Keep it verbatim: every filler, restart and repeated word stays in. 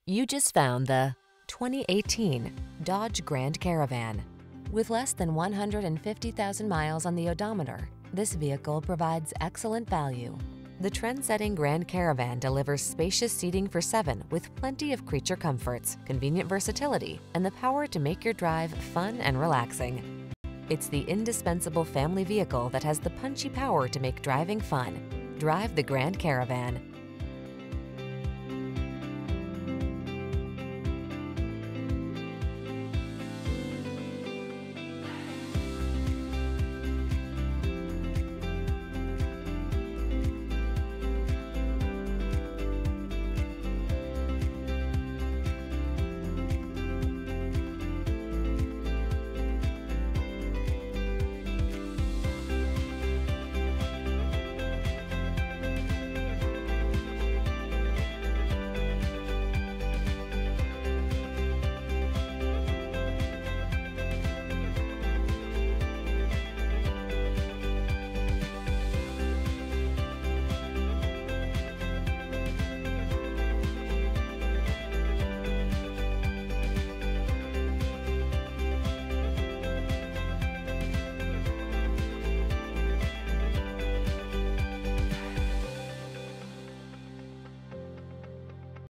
You just found the twenty eighteen Dodge Grand Caravan. With less than one hundred fifty thousand miles on the odometer, this vehicle provides excellent value. The trend-setting Grand Caravan delivers spacious seating for seven with plenty of creature comforts, convenient versatility, and the power to make your drive fun and relaxing. It's the indispensable family vehicle that has the punchy power to make driving fun. Drive the Grand Caravan.